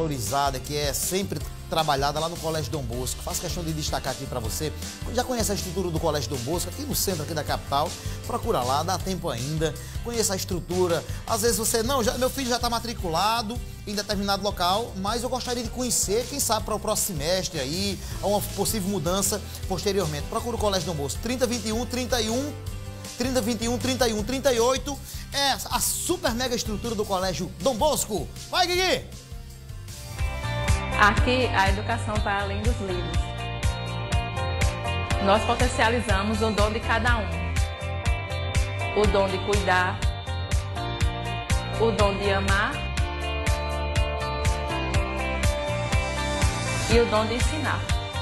valorizada, que é sempre trabalhada lá no Colégio Dom Bosco. Faço questão de destacar aqui para você. Já conhece a estrutura do Colégio Dom Bosco, aqui no centro aqui da capital? Procura lá, dá tempo ainda. Conheça a estrutura. Às vezes você, não, meu filho já está matriculado em determinado local, mas eu gostaria de conhecer, quem sabe para o próximo semestre aí, uma possível mudança posteriormente. Procura o Colégio Dom Bosco, 3021 38, é a super mega estrutura do Colégio Dom Bosco. Vai, Guigui! Aqui, a educação vai além dos livros. Nós potencializamos o dom de cada um. O dom de cuidar, o dom de amar e o dom de ensinar.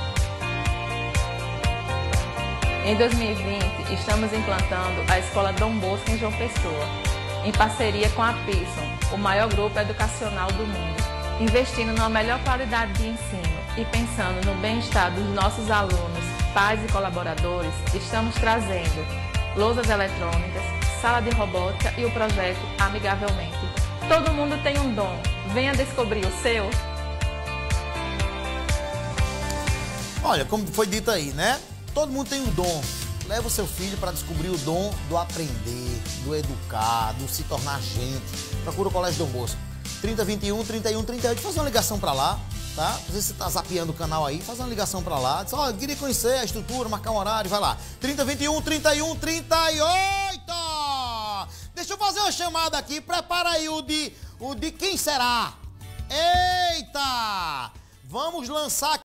Em 2020, estamos implantando a Escola Dom Bosco em João Pessoa, em parceria com a Pearson, o maior grupo educacional do mundo. Investindo na melhor qualidade de ensino e pensando no bem-estar dos nossos alunos, pais e colaboradores, estamos trazendo lousas eletrônicas, sala de robótica e o projeto Amigavelmente. Todo mundo tem um dom, venha descobrir o seu. Olha, como foi dito aí, né? Todo mundo tem um dom. Leva o seu filho para descobrir o dom do aprender, do educar, do se tornar gente. Procura o Colégio Dom Bosco. 3021 38. Faz uma ligação para lá, tá? Às vezes você tá zapeando o canal aí, faz uma ligação para lá. Diz, ó, queria conhecer a estrutura, marcar um horário, vai lá. 3021 38. Deixa eu fazer uma chamada aqui, prepara aí o de quem será? Eita! Vamos lançar